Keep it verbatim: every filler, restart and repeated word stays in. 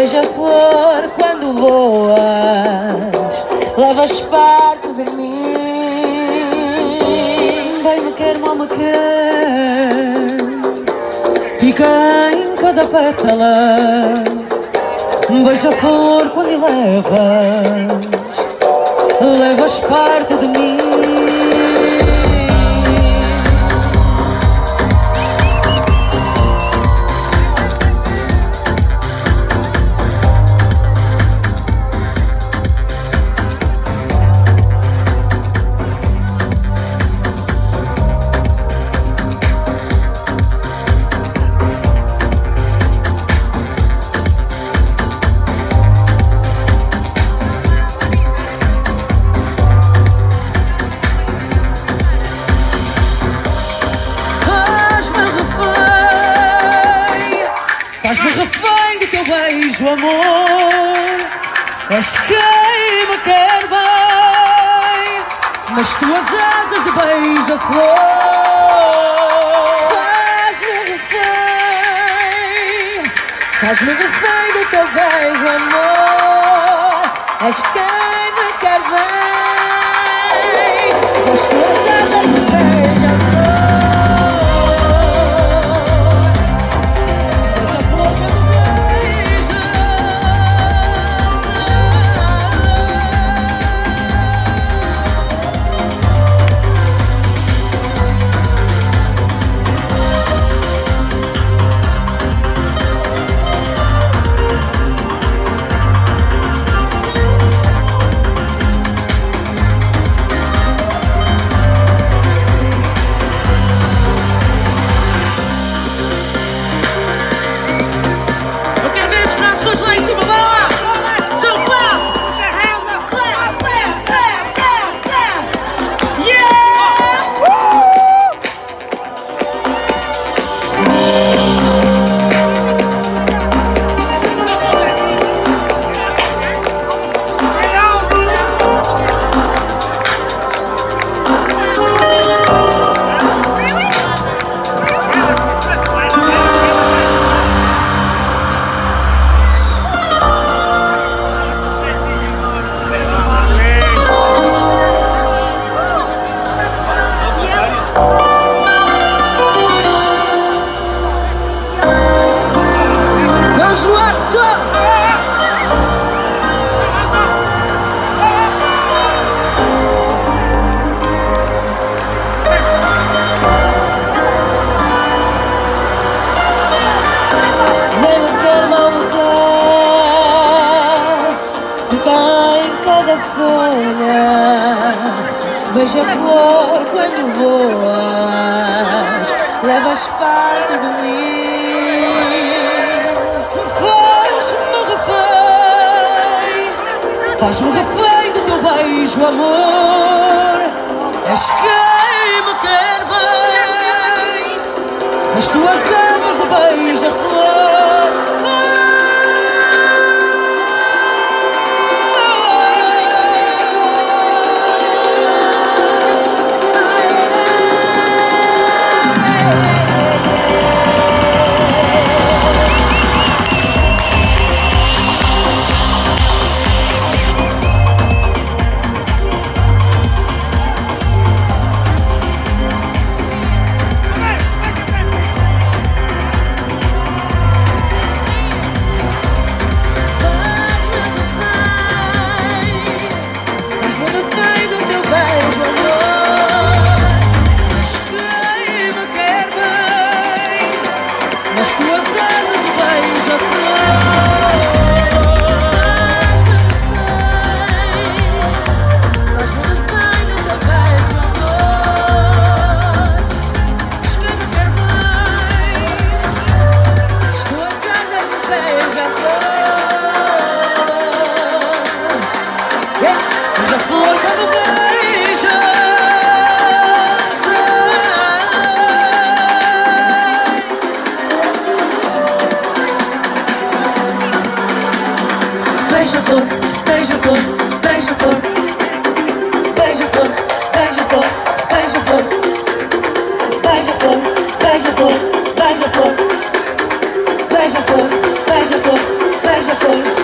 Beija-flor, quando voas, levas parte de mim. Bem me quer, mal me quer, pica em cada pétala. Beija-flor, quando levas, levas parte de mim. Faz-me refém do teu beijo, amor. És quem me quer bem nas tuas asas de beija-flor. Faz-me refém, faz-me refém do teu beijo, amor. És quem me quer bem nas tuas asas de beija-flor. Beija-flor, quando voas, levas parte de mim. Faz-me refém, faz-me refém do teu beijo, amor. És quem me quer bem nas tuas asas de beija-flor. Beija-flor, beija-flor, beija-flor, beija-flor, beija-flor, beija-flor, beija-flor, beija-flor, beija-flor, beija-flor, beija-flor, beija-flor. foi.